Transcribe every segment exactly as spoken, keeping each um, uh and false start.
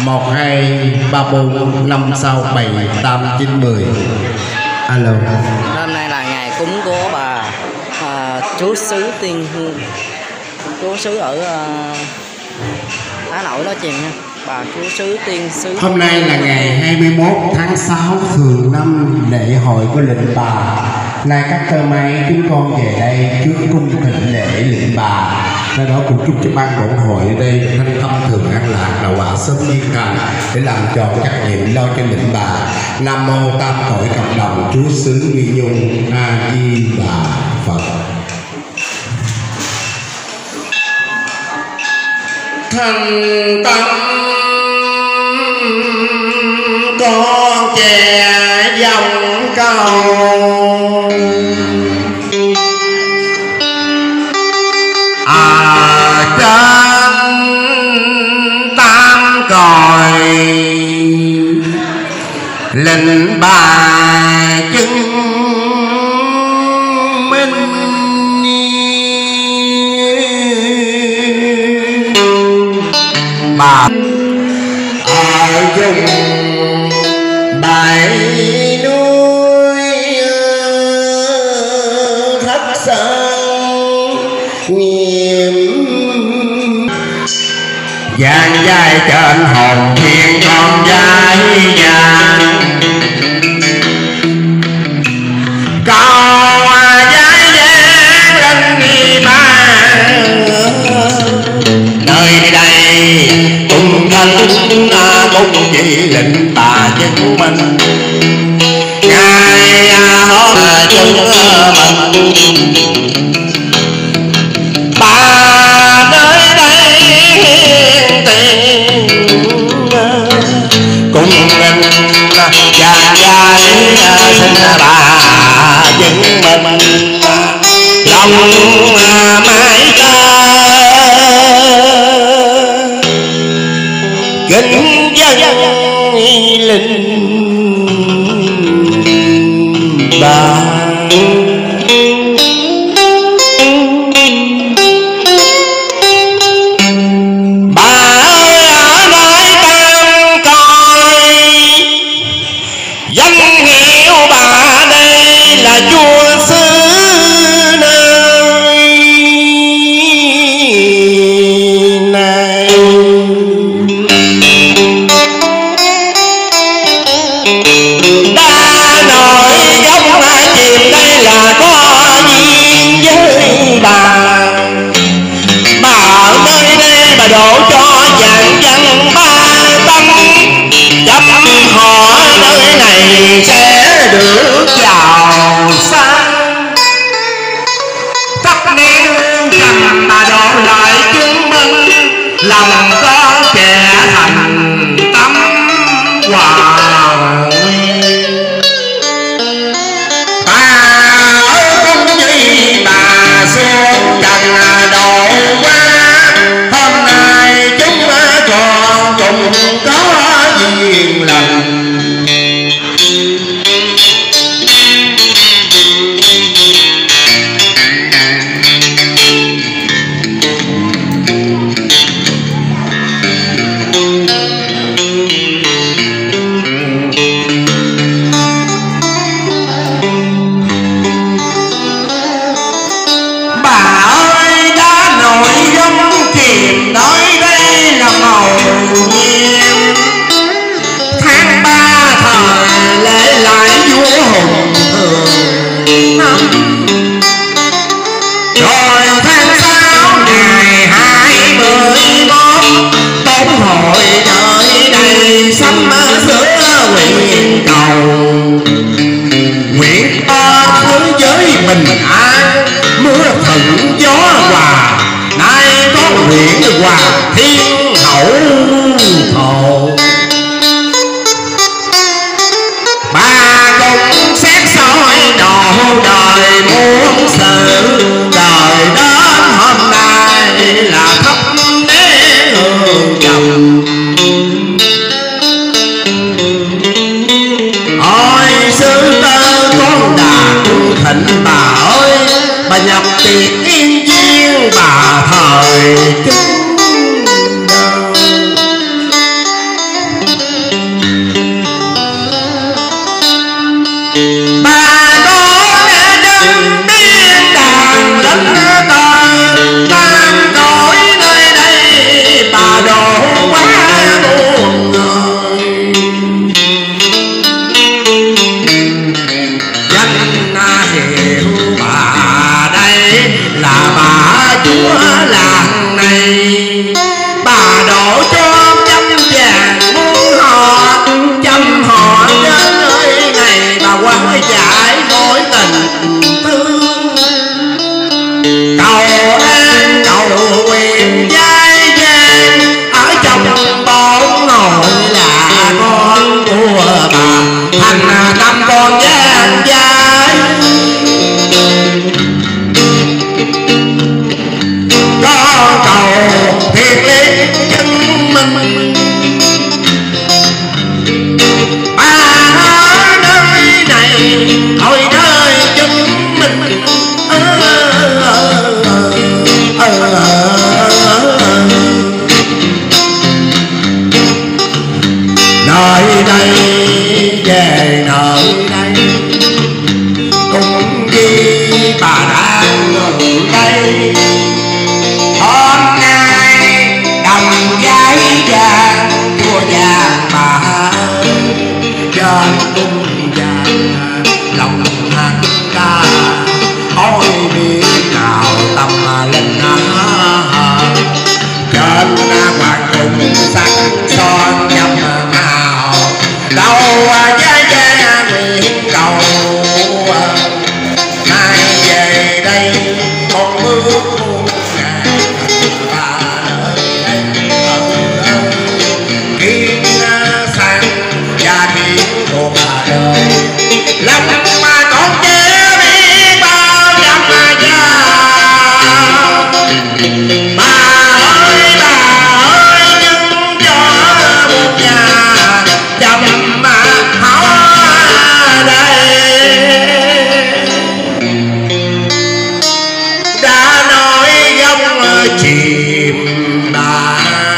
một hai ba bốn năm sáu bảy tám chín mười. Alo. Hôm nay là ngày cúng của bà à, chú xứ Tiên Hương, chú xứ ở uh, Á Nội đó chìm nha. Bà chú xứ Tiên xứ. Hôm nay là ngày hai mươi mốt tháng sáu thường năm, lễ hội của lệnh bà. Nay các cơ may chúng con về đây trước cung thịnh lễ lệnh bà. Sau đó cũng chúc cho ban bổn hội ở đây thanh tâm thường an lạc, đạo quả sớm yên thành để làm tròn trách nhiệm lo cho lệnh bà. Nam mô Tam Cõi Cộng đồng Trú xứ Nghi Nhung. A Di Đà Phật. Thành tâm con trẻ dòng cầu, à trên tam cõi lệnh bà chứng minh, bà ở vùng bãi núi thất sơn nghiêm, dàn dài trên hồn thiên con gái nhà câu gái dáng lên nghi ban. Nơi đây cùng thanh cùng chỉ lệnh bà chứng minh, ngài hôm chứng minh bà nơi đây hiền tiền cùng mình cha gái xin bà chứng minh lòng mãi ca kính dân linh bà. Sẽ được giàu sang tất niên cầm bà độ lại chứng minh lòng con trẻ thành tâm hòa nguyên. Bà ơi không gì bà xuống trần độ qua, hôm nay chúng còn cùng có duyên lành. Hòa thiên hậu thổ bà cũng xét soi đồ đời muôn sự, đời đến hôm nay là thấp đế hương trầm. Ôi sư tơ con đà cung thịnh bà ơi, bà nhập tiệc yên viên bà thời chứng là bà chúa làng này. Bà đổ cho trăm vàng muôn họ, trăm họ đến nơi này bà quá giải mối tình thương. Cầu an cầu quyền giai gian ở trong bốn ngôi là con của bà thành năm con gian giai. Có cầu thiệt lý chứng minh ba nơi này thôi nơi chứng minh. Nơi đây về nơi đây cùng với bà đang ngồi đây. Hôm nay đồng giấy vàng chùa vàng bà trên cung vàng lòng hát ca. Ôi biết nào tâm linh trên hoàng cung sắc son trong màu đâu giá giá nguyện cầu. Nay về đây con bước kiên sang gia kiến của bà đời lắm mà con chưa biết bao năm mà già. Bà ơi bà ơi nhưng cho một nhà chồng mà hảo đây đã nói gông chìm bà.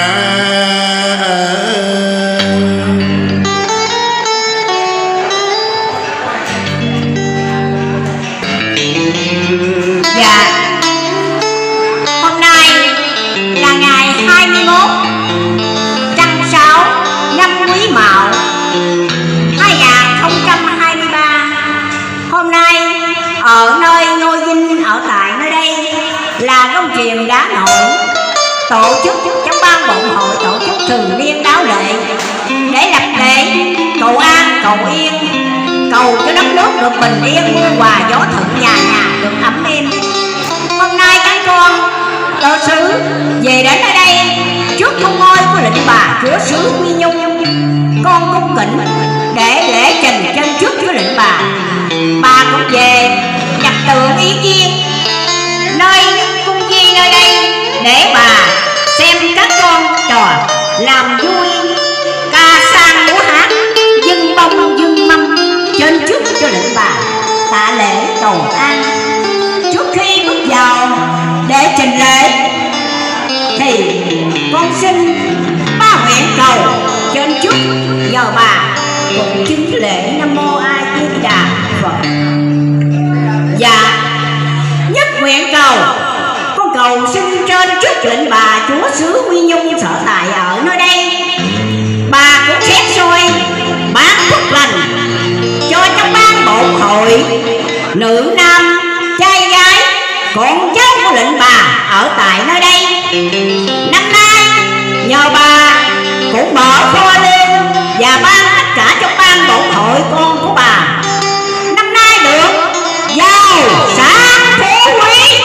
Dạ, hôm nay là ngày hai mươi mốt trăng sáu năm Quý Mão hai nghìn không trăm hai mươi ba. Hôm nay ở nơi ngôi dinh ở tại nơi đây là công trình đá nổi tổ chức trong ban bộn hội tổ chức thường niên đáo lệ để lập lễ cầu an cầu yên, cầu cho đất nước được bình yên mưa hòa gió thuận, nhà nhà được ấm êm. Hôm nay các con tớ sứ về đến ở đây trước cung ngôi của lệnh bà chúa xứ Quy Nhung, con cung kính để lễ trình chân trước chúa lệnh bà. Bà cũng về nhập tượng ý kiến nơi cung chi nơi đây để bà xem các con trò làm vui ca sang múa hát dâng bông dâng mâm trên trước cho lệnh bà tạ lễ cầu an. Trước khi bước vào để trình lễ thì con xin ba nguyện cầu trên trước nhờ bà cũng chính lễ Nam Mô A Di Đà Phật. Dạ, nhất nguyện cầu con cầu xin trên trước lệnh bà chúa xứ Quy Nhung sở tại ở nơi đây, bà cũng xét soi bác phúc lành cho trong ban bộ hội nữ nam trai gái con cháu của lệnh bà ở tại nơi đây. Năm nay nhờ bà cũng mở kho lên và ban tất cả trong ban bộ hội con của bà năm nay được giàu sang phú quý.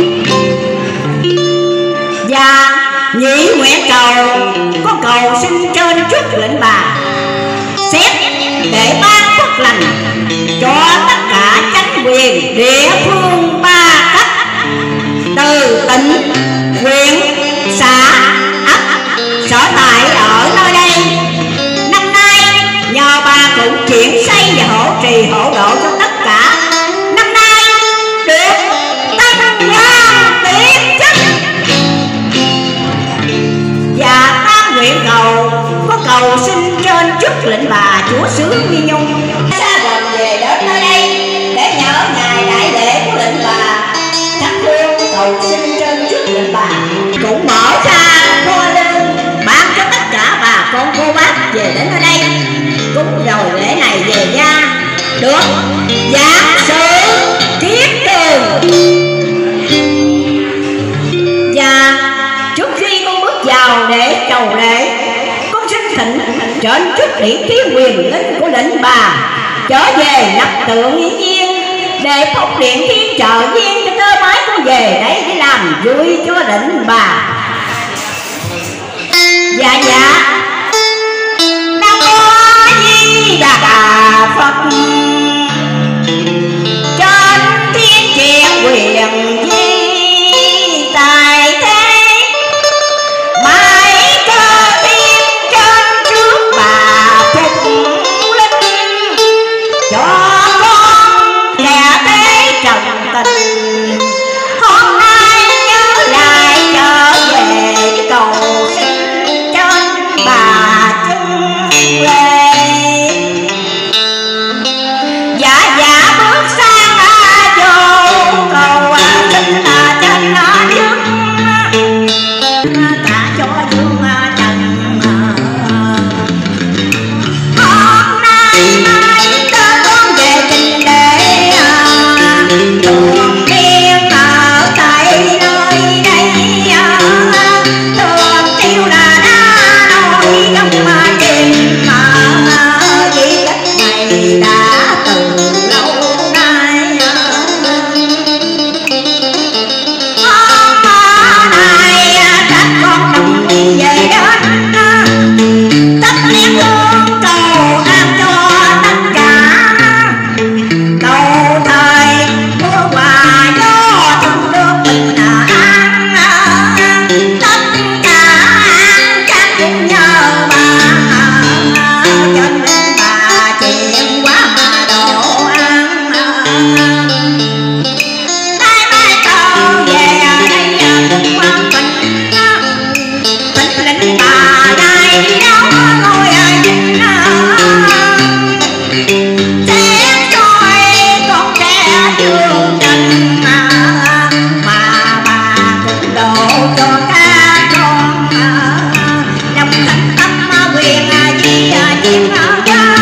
Và nhị nguyện cầu con cầu xin trên trước lệnh bà xét để ban phúc lành cho tất cả chánh quyền địa phương ba cấp từ tỉnh, huyện, xã, ấp sở tại ở nơi đây. Năm nay nhờ bà cũng chuyển xây và hỗ trì hỗ độ cho tất cả. Năm nay được tăng quan tiến chức. Và tam nguyện cầu có cầu xin trên trước lệnh bà chúa xứ Quy Nhung xa gần về đến nơi đây để nhớ ngày đại lễ của lệnh bà. Thắp hương cầu xin trên trước lệnh bà cũng mở ra kho lương ban cho tất cả bà con cô bác về đến nơi đây cúng rồi lễ này về gia được giảng sự thiết tường. trên chức điển ký quyền linh của lệnh bà, trở về lập tượng yên yên để phúc điện thiên trợ duyên cho tơ mái con về đây để làm vui cho lệnh bà. Dạ dạ Nam Mô Di Đà Phật. Trên thiên triệt quyền di tài thế, mãi cơ thiên trên trước bà phục linh, cho con kẻ tế trần tình. Hôm nay nhớ lại trở về cầu xin trên bà chung lê. Dạ dạ bước sang à vô cầu à xin à trên à trước cả cho dương à trần. Hôm nay mai ta con về trình lễ à, thường tiên ở tại nơi đây à, thường tiêu là đã nói trong mà đêm mà di tích này đã từ lâu nay. Hôm nay các con đồng về đến tất niên hương cầu an cho tất cả, cầu thời mưa hòa gió trong nước bình an, tất cả các cũng nhờ bà, cho nên bà chịu quá mà độ ăn. Nay mai con về đây cũng mang tình, tình lĩnh bà đây đâu ngồi nhìn sẽ trôi con trẻ trường tình, mà bà cũng độ cho các con trong thành tâm quyền di diêm gia.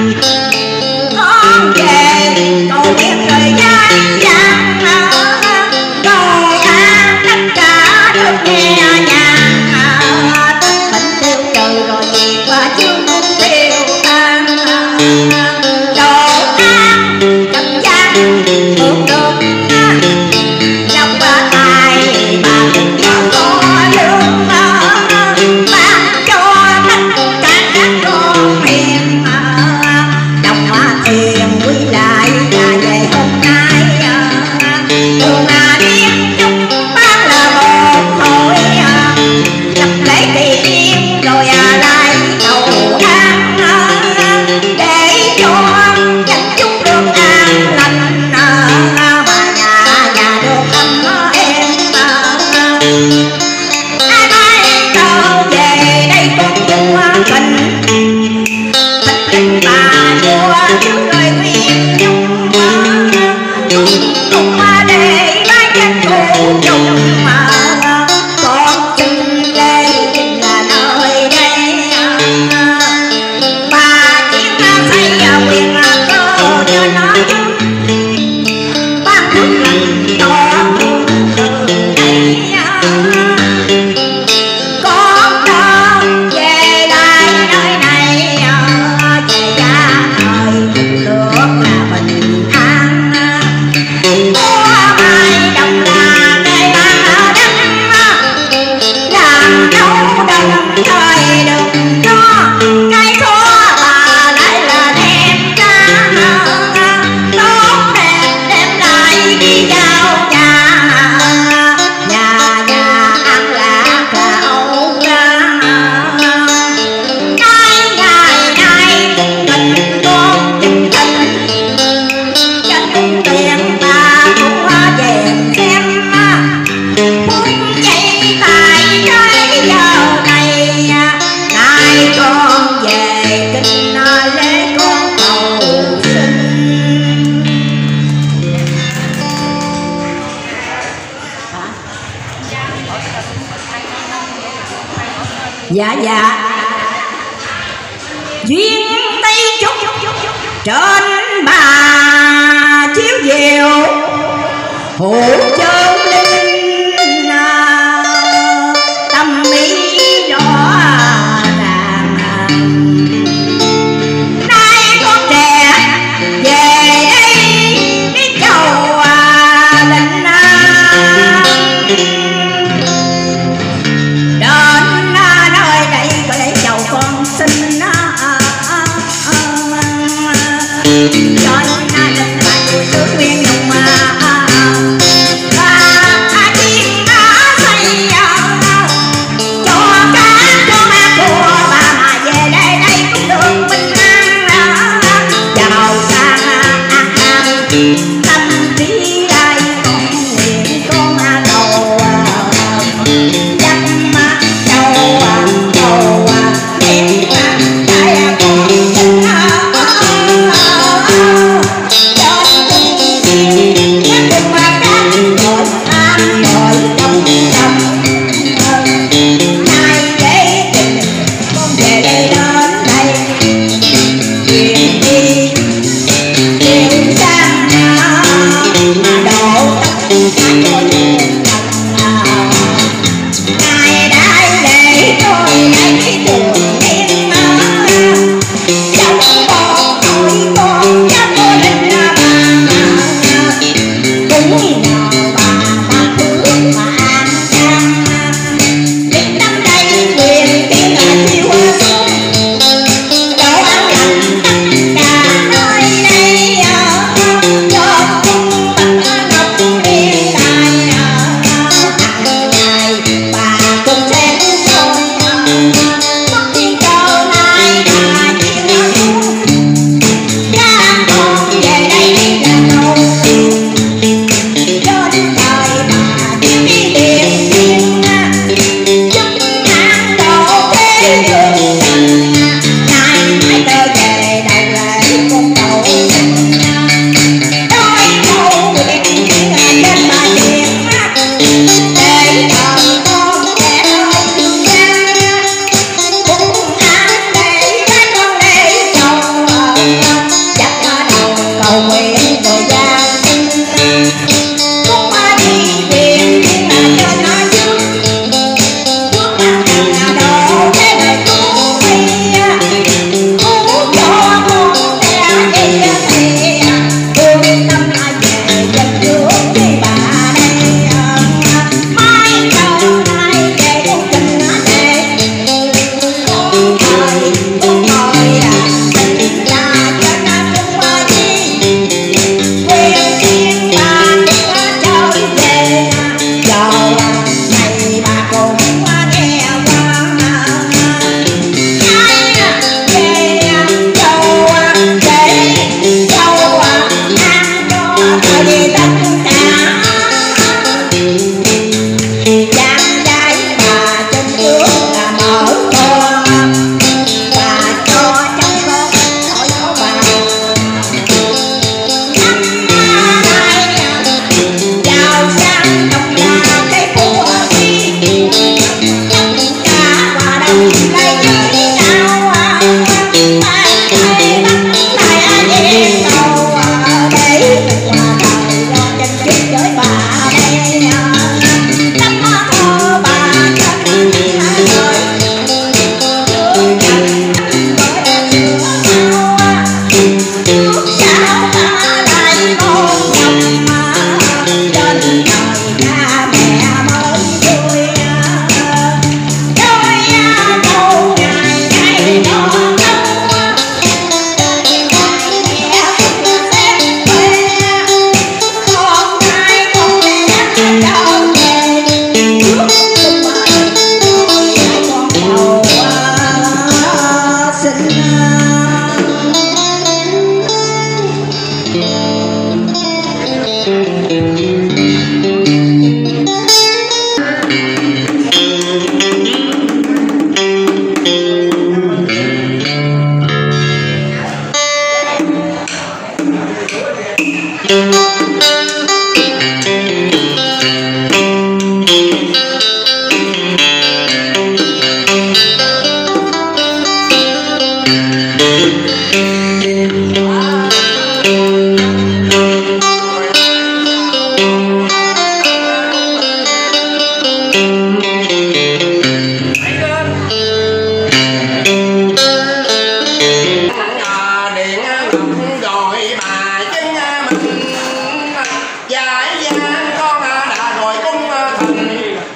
Con về cầu biết thời gian gian, cầu an tất cả được nhẹ nhàng, tất bệnh tiêu trừ rồi việc và chương tiêu tan. Cầu an trần gian hưởng được trong ba tài, bà cũng có lương ban cho tất cả các con hiền, đồng tiền quy lại và về hôm nay thường là điên chúng ban là một hội lập lễ kỳ tiên rồi lại cầu an để cho dân chúng được an lành, mà nhà nhà được ấm êm. Ai mai tao về đây con chung tình, tình tình bà vua chứ rồi quyền nhung cùng mà để ba chân cụ chung mà con xin lê là nơi đây. Bà chiến xây quyền cơ cho nó chung ban thức lành to từ đây. Con đâu về lại nơi này về gia thời được là bình an. Mua mai đồng là nơi bà đất, làm đâu đồng thời đừng cho cái khó bà lại là đem ra tốt đẹp đem lại đi vào nhà, nhà nhà ăn lạc là âu ra. Nay ngày nay tình con tình tình chân tiền ta cũng về xem phút giây tại cái giờ này. Nay con về kinh lễ con cầu xin. Dạ dạ duyên tây trúc trên bà chiếu diệu hộ châu linh, tâm ý rõ ràng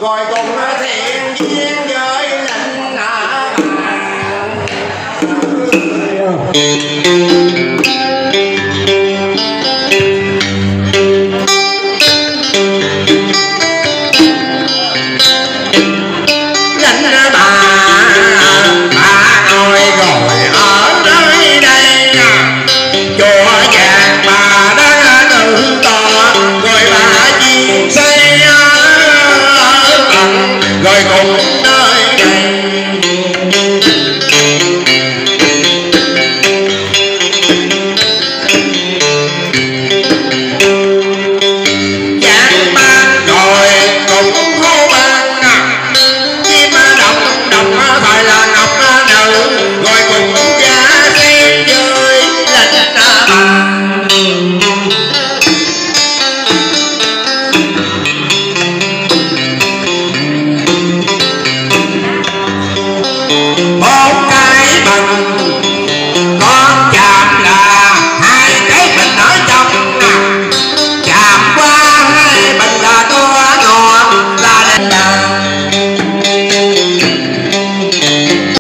ngồi cùng thiện duyên với lệnh à